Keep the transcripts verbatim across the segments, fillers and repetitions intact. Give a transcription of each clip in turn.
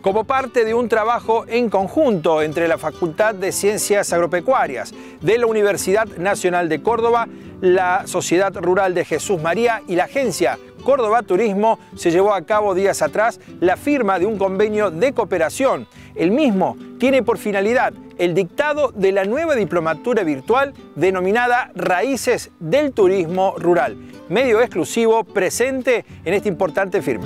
como parte de un trabajo en conjunto entre la Facultad de Ciencias Agropecuarias de la Universidad Nacional de Córdoba, la Sociedad Rural de Jesús María y la Agencia Córdoba Turismo, se llevó a cabo días atrás la firma de un convenio de cooperación. El mismo tiene por finalidad el dictado de la nueva diplomatura virtual denominada Raíces del Turismo Rural, medio exclusivo presente en esta importante firma.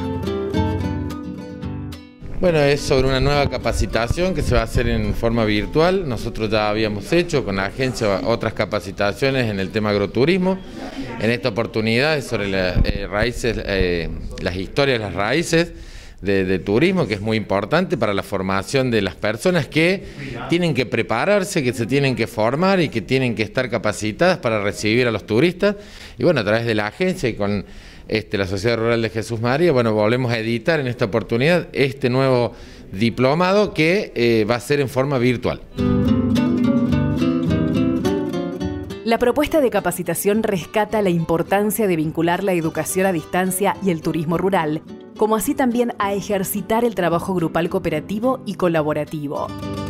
Bueno, es sobre una nueva capacitación que se va a hacer en forma virtual. Nosotros ya habíamos hecho con la agencia otras capacitaciones en el tema agroturismo. En esta oportunidad es sobre la, eh, raíces, eh, las historias, las raíces de, de turismo, que es muy importante para la formación de las personas que tienen que prepararse, que se tienen que formar y que tienen que estar capacitadas para recibir a los turistas. Y bueno, a través de la agencia y con Este, la Sociedad Rural de Jesús María, bueno, volvemos a editar en esta oportunidad este nuevo diplomado que eh, va a ser en forma virtual. La propuesta de capacitación rescata la importancia de vincular la educación a distancia y el turismo rural, como así también a ejercitar el trabajo grupal cooperativo y colaborativo.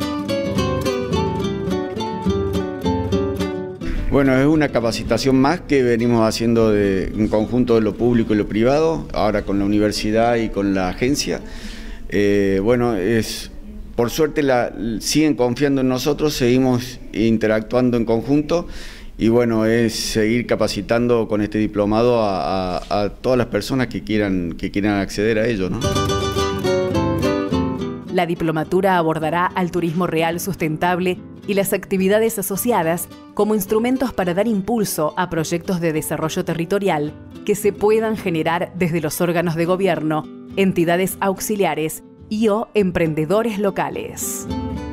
Bueno, es una capacitación más que venimos haciendo de, en conjunto de lo público y lo privado, ahora con la universidad y con la agencia. Eh, bueno, es, por suerte la, siguen confiando en nosotros, seguimos interactuando en conjunto y bueno, es seguir capacitando con este diplomado a, a, a todas las personas que quieran, que quieran acceder a ello, ¿no? La diplomatura abordará al turismo real sustentable y las actividades asociadas como instrumentos para dar impulso a proyectos de desarrollo territorial que se puedan generar desde los órganos de gobierno, entidades auxiliares y o emprendedores locales.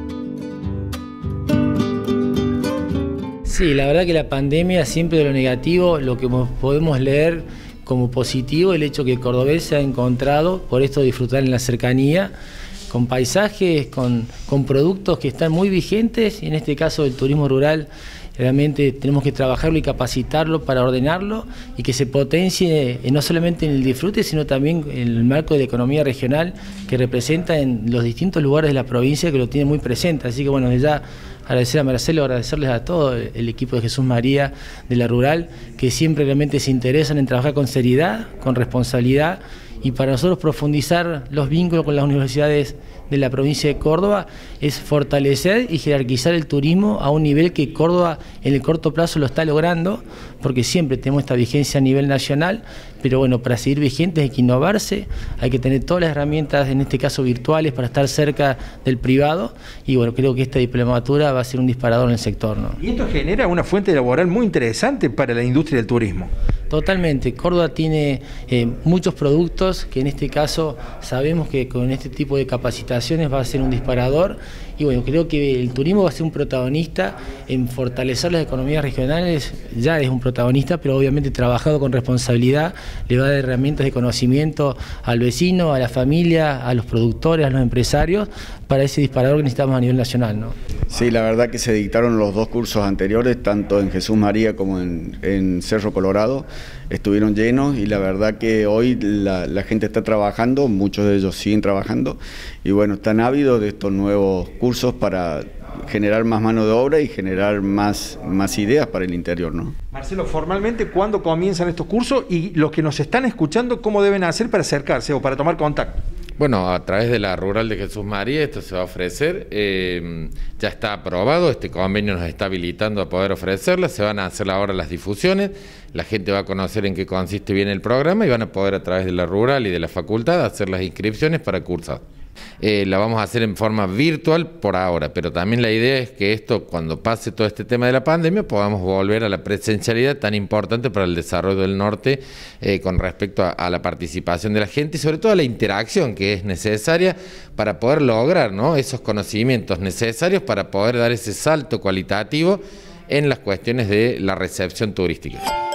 Sí, la verdad que la pandemia, siempre de lo negativo, lo que podemos leer como positivo, el hecho que el cordobés se ha encontrado, por esto disfrutar en la cercanía, con paisajes, con, con productos que están muy vigentes, y en este caso el turismo rural realmente tenemos que trabajarlo y capacitarlo para ordenarlo y que se potencie no solamente en el disfrute, sino también en el marco de la economía regional que representa en los distintos lugares de la provincia, que lo tiene muy presente. Así que bueno, desde ya agradecer a Marcelo, agradecerles a todo el equipo de Jesús María de la Rural, que siempre realmente se interesan en trabajar con seriedad, con responsabilidad, y para nosotros profundizar los vínculos con las universidades de la provincia de Córdoba es fortalecer y jerarquizar el turismo a un nivel que Córdoba en el corto plazo lo está logrando, porque siempre tenemos esta vigencia a nivel nacional, pero bueno, para seguir vigentes hay que innovarse, hay que tener todas las herramientas, en este caso virtuales, para estar cerca del privado, y bueno, creo que esta diplomatura va a ser un disparador en el sector, ¿no? Y esto genera una fuente laboral muy interesante para la industria del turismo. Totalmente, Córdoba tiene eh, muchos productos que en este caso sabemos que con este tipo de capacitaciones va a ser un disparador, y bueno, creo que el turismo va a ser un protagonista en fortalecer las economías regionales. Ya es un protagonista, pero obviamente trabajado con responsabilidad, le va a dar herramientas de conocimiento al vecino, a la familia, a los productores, a los empresarios, para ese disparador que necesitamos a nivel nacional, ¿no? Sí, la verdad que se dictaron los dos cursos anteriores, tanto en Jesús María como en, en Cerro Colorado, estuvieron llenos, y la verdad que hoy la, la gente está trabajando, muchos de ellos siguen trabajando, y bueno, están ávidos de estos nuevos cursos para generar más mano de obra y generar más, más ideas para el interior, ¿no? Marcelo, formalmente, ¿cuándo comienzan estos cursos? Y los que nos están escuchando, ¿cómo deben hacer para acercarse o para tomar contacto? Bueno, a través de la Rural de Jesús María esto se va a ofrecer, eh, ya está aprobado, este convenio nos está habilitando a poder ofrecerla, se van a hacer ahora las difusiones, la gente va a conocer en qué consiste bien el programa y van a poder a través de la Rural y de la facultad hacer las inscripciones para cursar. Eh, la vamos a hacer en forma virtual por ahora, pero también la idea es que esto, cuando pase todo este tema de la pandemia, podamos volver a la presencialidad tan importante para el desarrollo del norte, eh, con respecto a, a la participación de la gente y sobre todo a la interacción que es necesaria para poder lograr, ¿no?, esos conocimientos necesarios para poder dar ese salto cualitativo en las cuestiones de la recepción turística.